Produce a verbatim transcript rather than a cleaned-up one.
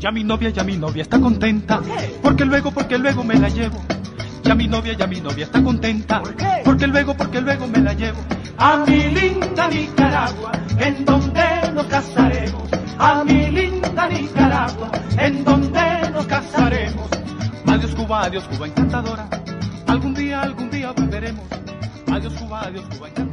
Ya mi novia, ya mi novia está contenta, porque luego, porque luego me la llevo. Ya mi novia, ya mi novia está contenta, porque luego, porque luego me la llevo. A mi linda Nicaragua, en donde nos casaremos. A mi linda Nicaragua, en donde nos casaremos. Adiós Cuba, adiós Cuba encantadora. Algún día, algún día volveremos. Adiós Cuba, adiós Cuba encantadora.